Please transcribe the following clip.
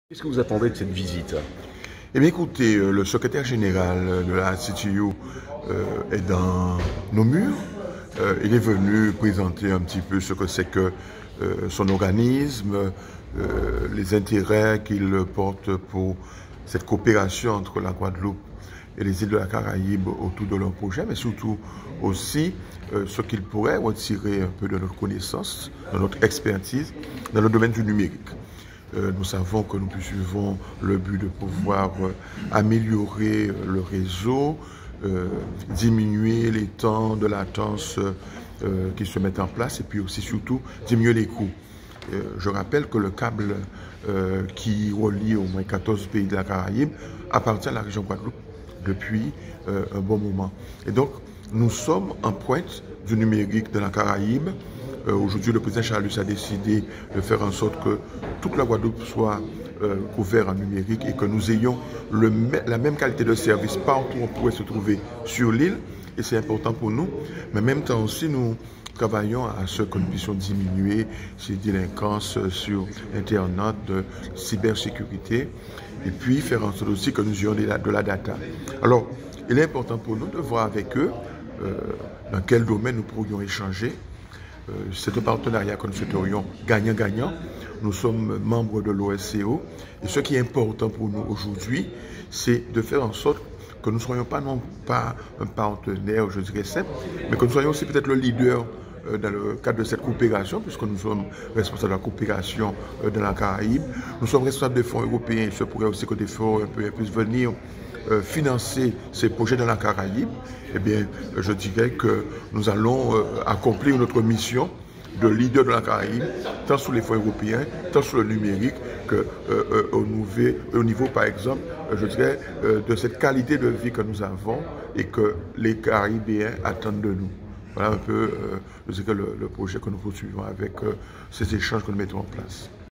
Qu'est-ce que vous attendez de cette visite? Eh bien, écoutez, le secrétaire général de la CTU est dans nos murs. Il est venu présenter un petit peu ce que c'est que son organisme, les intérêts qu'il porte pour cette coopération entre la Guadeloupe et les îles de la Caraïbe autour de leur projet, mais surtout aussi ce qu'il pourrait retirer un peu de notre connaissance, de notre expertise dans le domaine du numérique. Nous savons que nous poursuivons le but de pouvoir améliorer le réseau, diminuer les temps de latence qui se mettent en place et puis aussi surtout diminuer les coûts. Je rappelle que le câble qui relie au moins 14 pays de la Caraïbe appartient à la région Guadeloupe depuis un bon moment. Et donc, nous sommes en pointe du numérique de la Caraïbe. Aujourd'hui, le président Charles a décidé de faire en sorte que toute la Guadeloupe soit couverte en numérique et que nous ayons la même qualité de service partout où on pourrait se trouver sur l'île. Et c'est important pour nous. Mais en même temps aussi, nous travaillons à ce que nous puissions diminuer ces délinquances sur Internet, de cybersécurité, et puis faire en sorte aussi que nous ayons de la data. Alors, il est important pour nous de voir avec eux dans quel domaine nous pourrions échanger. C'est un partenariat que nous souhaiterions gagnant-gagnant. Nous sommes membres de l'OSCO et ce qui est important pour nous aujourd'hui, c'est de faire en sorte que nous ne soyons pas non pas un partenaire, je dirais simple, mais que nous soyons aussi peut-être le leader dans le cadre de cette coopération, puisque nous sommes responsables de la coopération dans la Caraïbe. Nous sommes responsables des fonds européens. Il se pourrait aussi que des fonds européens puissent venir financer ces projets dans la Caraïbe. Eh bien, je dirais que nous allons accomplir notre mission de leader de la Caraïbe, tant sur les fonds européens, tant sur le numérique, au niveau, par exemple, je dirais, de cette qualité de vie que nous avons et que les Caribéens attendent de nous. Voilà un peu je dirais, le projet que nous poursuivons avec ces échanges que nous mettons en place.